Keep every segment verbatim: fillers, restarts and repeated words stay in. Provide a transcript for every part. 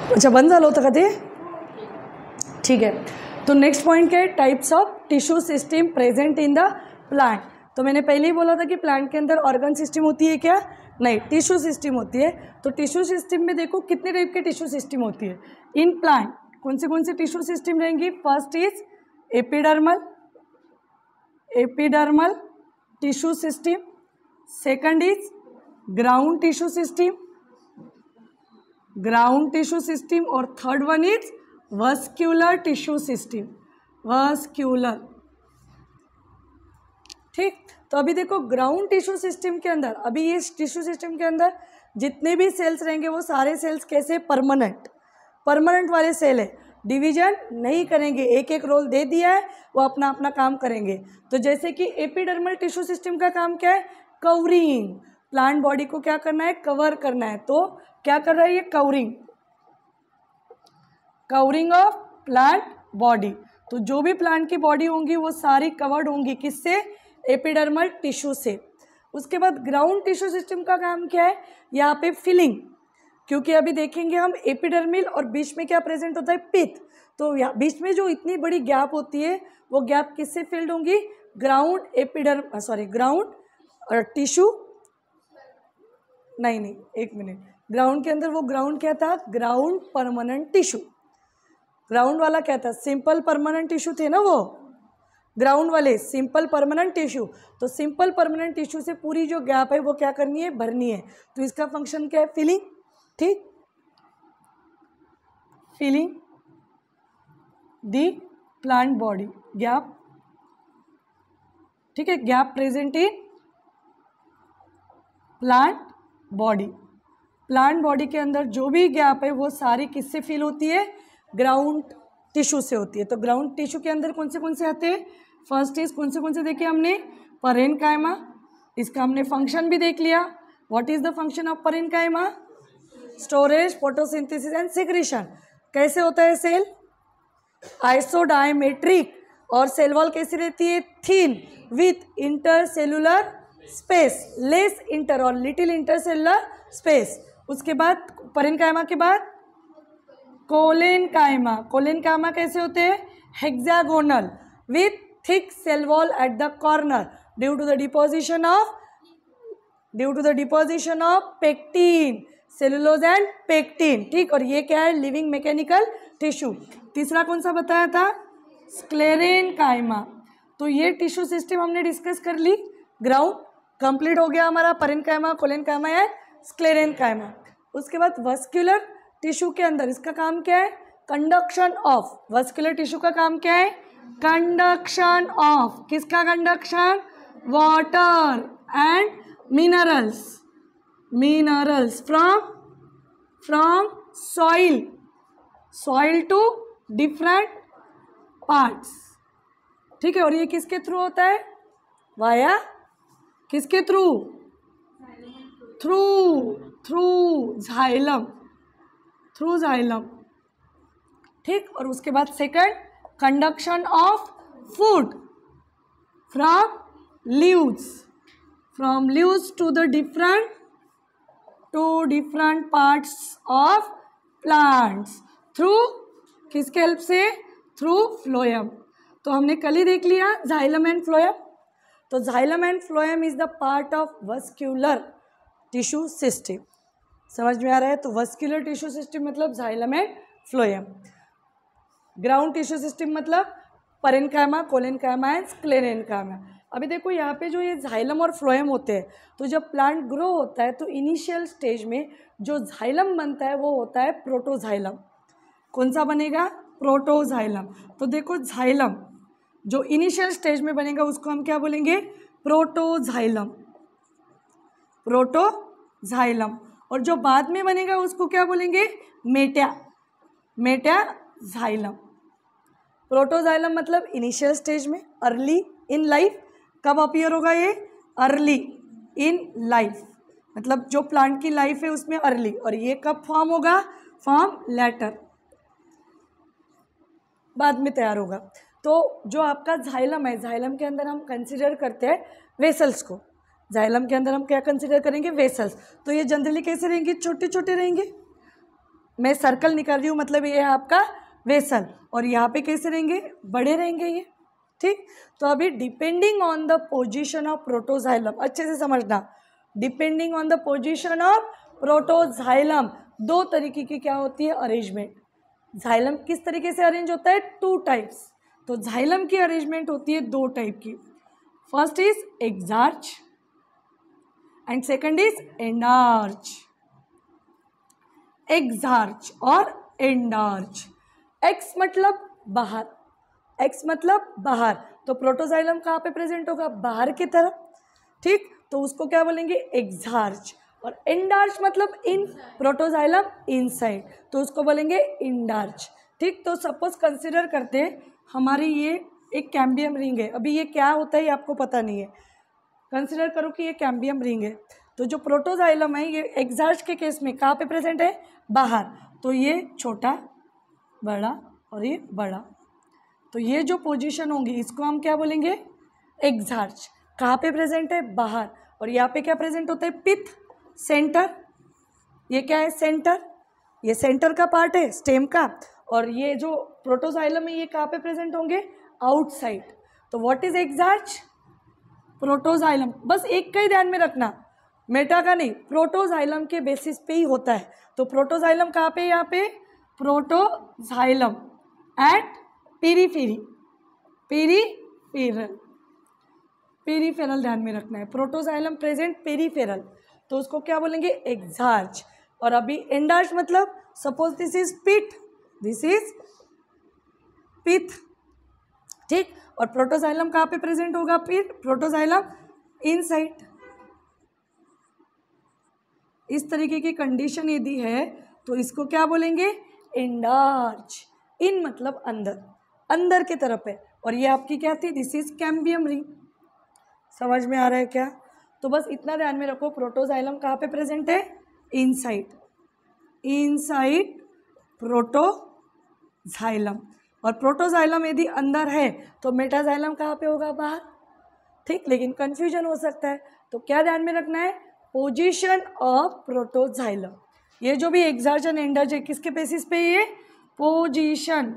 अच्छा बंद झालं होतं का ते? ठीक है, तो नेक्स्ट पॉइंट क्या है, types of tissue system present in the plant. तो मैंने पहले ही बोला था कि प्लांट के अंदर ऑर्गन सिस्टम होती है क्या? नहीं, टिश्यू सिस्टम होती है। तो टिश्यू सिस्टम में देखो कितने टाइप के टिश्यू सिस्टम होती है इन प्लांट। कौन से कौन से टिश्यू सिस्टम रहेंगी? First is epidermal, epidermal tissue system, second is ground tissue system, ground tissue system, और third one is vascular tissue system, vascular. ठीक, तो अभी देखो ग्राउंड टिश्यू सिस्टम के अंदर, अभी ये टिश्यू सिस्टम के अंदर जितने भी सेल्स रहेंगे वो सारे सेल्स कैसे? परमानेंट, परमानेंट वाले सेल है, डिवीजन नहीं करेंगे, एक एक रोल दे दिया है, वो अपना अपना काम करेंगे। तो जैसे कि एपिडर्मल टिश्यू सिस्टम का काम क्या है? कवरिंग, प्लांट बॉडी को क्या करना है? कवर करना है। तो क्या कर रहा है ये? Covering, covering of plant body. तो जो भी प्लांट की बॉडी होंगी वो सारी कवर्ड होंगी, किससे? एपिडर्मल टिश्यू से। उसके बाद ग्राउंड टिश्यू सिस्टम का काम क्या है? यहाँ पे फिलिंग, क्योंकि अभी देखेंगे हम एपिडर्मिल और बीच में क्या प्रेजेंट होता है? पित्त। तो यहाँ बीच में जो इतनी बड़ी गैप होती है वो गैप किससे फिल्ड होंगी? Ground epiderm sorry ground tissue, नहीं नहीं एक मिनट, ग्राउंड के अंदर वो ग्राउंड क्या था? Ground permanent tissue. ग्राउंड वाला क्या था? सिंपल परमानेंट टिश्यू थे ना वो, ग्राउंड वाले सिंपल परमानेंट टिश्यू। तो सिंपल परमानेंट टिश्यू से पूरी जो गैप है वो क्या करनी है? भरनी है। तो इसका फंक्शन क्या है? फिलिंग। ठीक, filling the plant body, gap. ठीक है, gap present in plant body. Plant body के अंदर जो भी गैप है वो सारी किससे फिल होती है? ग्राउंड टिश्यू से होती है। तो ग्राउंड टिश्यू के अंदर कौन से कौन से आते हैं? फर्स्ट इज कौन से कौन से देखे हमने? परेनकाइमा, इसका हमने फंक्शन भी देख लिया। What is the function of parenchyma? Storage, photosynthesis and secretion. कैसे होता है सेल? आइसोडायमेट्रिक, और सेल वॉल कैसी रहती है? Thin, with intercellular space, less inter और लिटिल इंटरसेलुलर स्पेस। उसके बाद परेनकाइमा के बाद कोलेनकाइमा। कोलेनकाइमा कैसे होते हैं? Hexagonal, with thick cell wall at the corner due to the deposition of due to the deposition of pectin, cellulose and pectin. ठीक, और ये क्या है? Living mechanical tissue. तीसरा कौन सा बताया था? स्क्लेरेनकाइमा। तो ये टिश्यू सिस्टम हमने डिस्कस कर ली। ग्राउंड कंप्लीट हो गया हमारा, परेनकाइमा, कोलेनकाइमा एंड स्क्लेरेनकाइमा। उसके बाद वस्क्यूलर टिश्यू के अंदर इसका काम क्या है? Conduction of. वस्क्यूलर टिश्यू का काम क्या है? Conduction of. किसका conduction? Water and minerals, minerals from from soil soil to different parts. ठीक है, और ये किसके थ्रू होता है? वाया किसके through? Through through xylem, through xylem. ठीक, और उसके बाद second, conduction of food from leaves, from leaves to the different to different parts of plants through किसके हेल्प से? Through phloem. तो हमने कल ही देख लिया जाइलम एंड फ्लोएम। तो xylem and phloem is the part of vascular tissue system. समझ में आ रहा है? तो वस्क्यूलर टिश्यू सिस्टम मतलब xylem and phloem. Ground tissue system मतलब परेनकाइमा, कोलेनकाइमा एंड स्क्लेरेनकाइमा। अभी देखो यहाँ पे जो ये जाइलम और फ्लोएम होते हैं, तो जब प्लांट ग्रो होता है तो इनिशियल स्टेज में जो जाइलम बनता है वो होता है प्रोटोजाइलम। कौन सा बनेगा? प्रोटोजाइलम। तो देखो जाइलम जो इनिशियल स्टेज में बनेगा उसको हम क्या बोलेंगे? Protoxylem, protoxylem. और जो बाद में बनेगा उसको क्या बोलेंगे? Meta, metaxylem. प्रोटोजाइलम मतलब इनिशियल स्टेज में, अर्ली इन लाइफ। कब अपीयर होगा ये? अर्ली इन लाइफ, मतलब जो प्लांट की लाइफ है उसमें अर्ली। और ये कब फॉर्म होगा? फॉर्म लेटर, बाद में तैयार होगा। तो जो आपका जाइलम है, जाइलम के अंदर हम कंसिडर करते हैं वेसल्स को। जाइलम के अंदर हम क्या कंसिडर करेंगे? वेसल्स। तो ये जनरली कैसे रहेंगे? छोटे छोटे रहेंगे, मैं सर्कल निकाल रही हूँ, मतलब ये है आपका वेसल, और यहाँ पे कैसे रहेंगे, बड़े रहेंगे ये, ठीक। तो अभी depending on the position of protoxylem, अच्छे से समझना, depending on the position of protoxylem दो तरीके की क्या होती है अरेंजमेंट। जाइलम किस तरीके से अरेंज होता है, टू टाइप्स। तो जाइलम की अरेंजमेंट होती है दो टाइप की, first is exarch and second is endarch. Exarch और एंडार्च, एक्स मतलब बाहर, एक्स मतलब बाहर, तो प्रोटोजाइलम कहाँ पे प्रेजेंट होगा, बाहर की तरफ, ठीक। तो उसको क्या बोलेंगे, एक्सार्च। और एंडार्च मतलब इन, प्रोटोजाइलम इनसाइड, तो उसको बोलेंगे इंडार्च, ठीक। तो सपोज कंसिडर करते हैं हमारी ये एक कैम्बियम रिंग है, अभी ये क्या होता है ये आपको पता नहीं है, कंसिडर करो कि ये कैम्बियम रिंग है, तो जो प्रोटोजाइलम है ये एक्सार्च के केस में कहाँ पे प्रेजेंट है, बाहर, तो ये छोटा, बड़ा और ये बड़ा, तो ये जो पोजीशन होंगी इसको हम क्या बोलेंगे, एक्सार्च। कहाँ पे प्रेजेंट है, बाहर, और यहाँ पे क्या प्रेजेंट होता है, पिथ, सेंटर, ये क्या है, सेंटर, ये सेंटर का पार्ट है स्टेम का, और ये जो प्रोटोजाइलम है ये कहाँ पे प्रेजेंट होंगे, आउटसाइड। तो व्हाट इज एक्सार्च, प्रोटोजाइलम, बस एक का ही ध्यान में रखना, मेटा का नहीं, प्रोटोजाइलम के बेसिस पे ही होता है। तो प्रोटोजाइलम कहाँ पे, यहाँ पे protoxylem at periphery, peripheral, peripheral ध्यान में रखना है, प्रोटोजाइलम प्रेजेंट पेरीफेरल, तो उसको क्या बोलेंगे, एक्सार्च। और अभी एंडार्च मतलब suppose this is pith, this is pith, ठीक। और प्रोटोजाइलम कहाँ पे प्रेजेंट होगा, फिर प्रोटोजाइलम इनसाइड। इस तरीके की कंडीशन यदि है तो इसको क्या बोलेंगे, एंडार्च। इन मतलब अंदर, अंदर की तरफ है, और ये आपकी क्या थी, दिस इज कैम्बियम रिंग। समझ में आ रहा है क्या, तो बस इतना ध्यान में रखो, प्रोटोजाइलम कहाँ पे प्रेजेंट है, इनसाइड, इनसाइड प्रोटोजाइलम, और प्रोटोजाइलम यदि अंदर है तो मेटाजाइलम कहाँ पे होगा, बाहर, ठीक। लेकिन कंफ्यूजन हो सकता है, तो क्या ध्यान में रखना है, पोजीशन ऑफ प्रोटोजाइलम। ये जो भी एक्सार्च एंड एंडार्च है किसके बेसिस पे, ये position,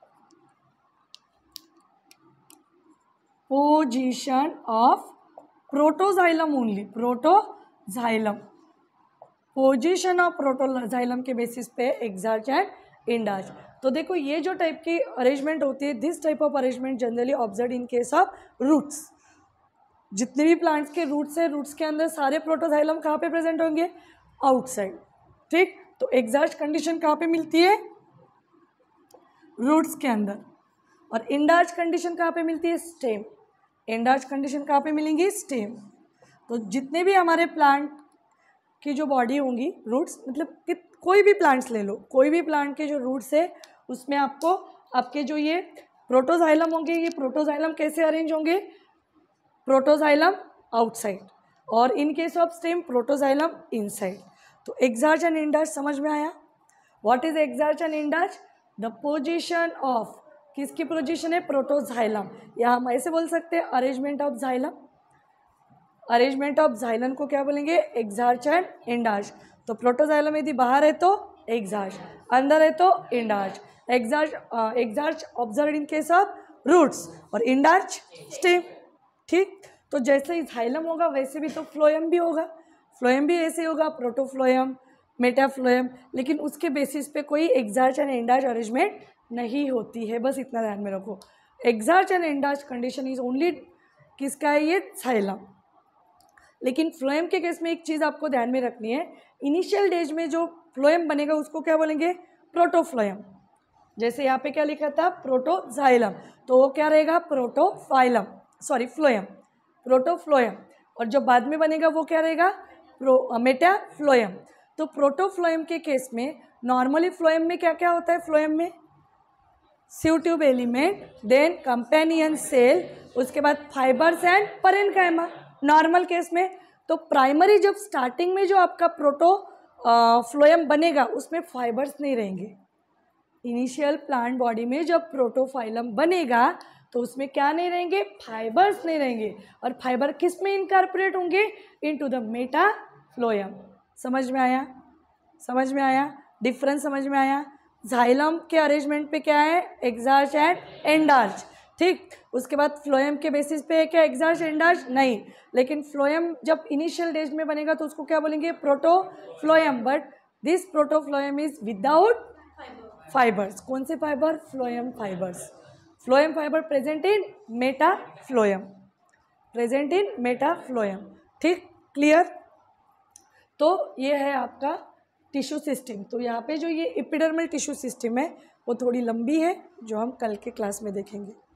position of protoxylem only, protoxylem, position of protoxylem के बेसिस पे एक्सार्च एंड एंडार्च। तो देखो ये जो टाइप की अरेंजमेंट होती है, this type of arrangement generally observe in case of roots. जितने भी प्लांट्स के रूट्स है, रूट्स के अंदर सारे प्रोटोजाइलम कहाँ पे प्रेजेंट होंगे, आउटसाइड, ठीक। तो एक्सार्च कंडीशन कहाँ पे मिलती है, रूट्स के अंदर, और इंडार्च कंडीशन कहाँ पे मिलती है, स्टेम। इंडार्च कंडीशन कहाँ पे मिलेंगी, स्टेम। तो जितने भी हमारे प्लांट की जो बॉडी होंगी, रूट्स मतलब कि कोई भी प्लांट्स ले लो, कोई भी प्लांट के जो रूट्स है उसमें आपको आपके जो ये प्रोटोजाइलम होंगे, ये प्रोटोजाइलम कैसे अरेंज होंगे, प्रोटोजाइलम आउटसाइड, और in case of stem protoxylem inside. तो एक्सार्च एंड एंडार्च समझ में आया। What is exarch and endarch, the position of, किसकी पोजीशन है, प्रोटोजाइलम, या हम ऐसे बोल सकते हैं arrangement of xylem, arrangement of xylem को क्या बोलेंगे, एक्सार्च एंड एंडार्च। तो प्रोटोजाइलम यदि बाहर है तो एक्सार्च, अंदर है तो endarch. Exarch exarch observe in case of roots, और एंडार्च स्टेम, ठीक। तो जैसे ही जाइलम होगा वैसे भी तो फ्लोएम भी होगा, फ्लोएम भी ऐसे होगा, प्रोटोफ्लोएम, मेटाफ्लोएम, लेकिन उसके बेसिस पे कोई एक्सार्च एंड एंडार्च अरेंजमेंट नहीं होती है, बस इतना ध्यान में रखो। Exarch and endarch condition is only किसका है, ये जाइलम। लेकिन फ्लोएम के केस में एक चीज़ आपको ध्यान में रखनी है, इनिशियल डेज में जो फ्लोएम बनेगा उसको क्या बोलेंगे, प्रोटोफ्लोएम। जैसे यहाँ पे क्या लिखा था, प्रोटोजाइलम, तो वो क्या रहेगा, प्रोटोफाइलम, सॉरी फ्लोएम, प्रोटोफ्लोएम। और जो बाद में बनेगा वो क्या रहेगा, प्रो मेटाफ्लोएम। तो प्रोटोफ्लोएम के केस में नॉर्मली फ्लोएम में क्या क्या होता है, फ्लोएम में sieve tube element, then companion cell, उसके बाद fibres and parenchyma normal case में। तो प्राइमरी जब स्टार्टिंग में जो आपका प्रोटो फ्लोएम बनेगा उसमें फाइबर्स नहीं रहेंगे। इनिशियल प्लांट बॉडी में जब प्रोटोफाइलम बनेगा तो उसमें क्या नहीं रहेंगे, फाइबर्स नहीं रहेंगे, और फाइबर किस में इनकॉर्पोरेट होंगे, इनटू द मेटाफ्लोएम। समझ में आया, समझ में आया। डिफरेंस समझ में आया। जाइलम के अरेंजमेंट पे क्या है, एक्सार्च एंड एंडार्च, ठीक। उसके बाद फ्लोएम के बेसिस पे है क्या, एक्सार्च एंडार्च नहीं, लेकिन फ्लोएम जब इनिशियल डेज में बनेगा तो उसको क्या बोलेंगे, protophloem, but this protophloem is without fibres. कौन से fibre, phloem fibres. Phloem fibre present in metaphloem, present in metaphloem, ठीक, क्लियर। तो ये है आपका टिश्यू सिस्टम। तो यहाँ पे जो ये एपिडर्मल टिश्यू सिस्टम है वो थोड़ी लंबी है, जो हम कल के क्लास में देखेंगे।